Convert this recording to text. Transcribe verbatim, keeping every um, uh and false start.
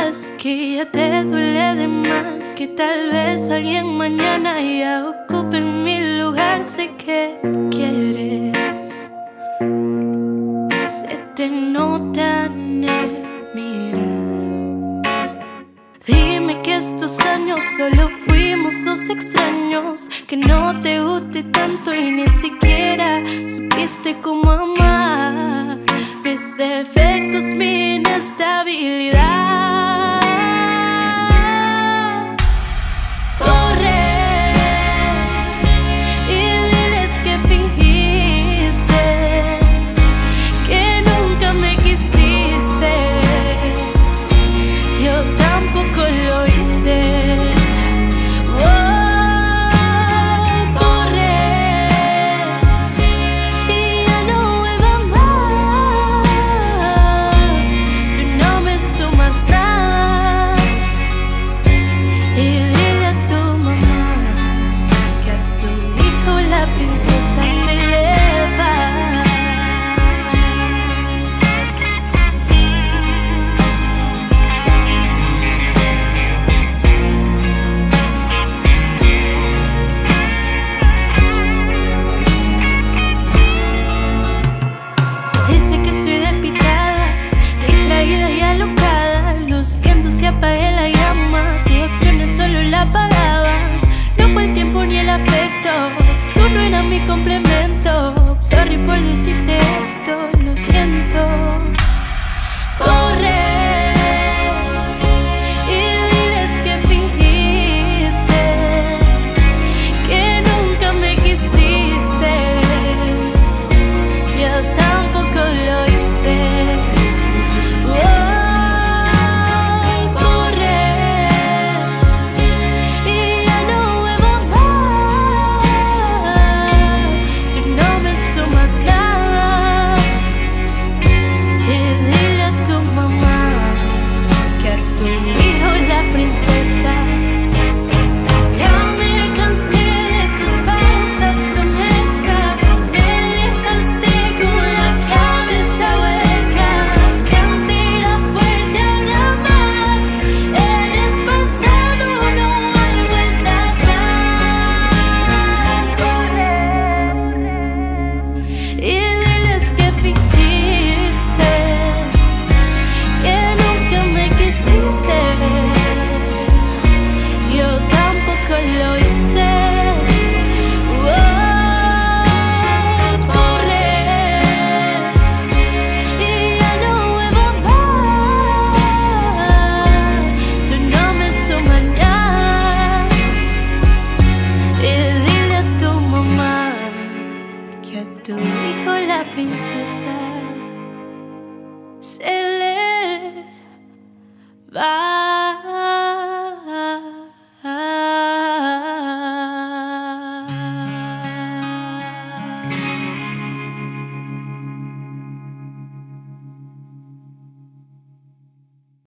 sabes que ya te duele de más, que tal vez alguien mañana ya ocupe mi lugar. Sé que quieres, se te nota en el mirar. Dime que estos años solo fuimos dos extraños, que no te guste tanto y ni siquiera supiste cómo amar. Mis defectos, mi inestabilidad,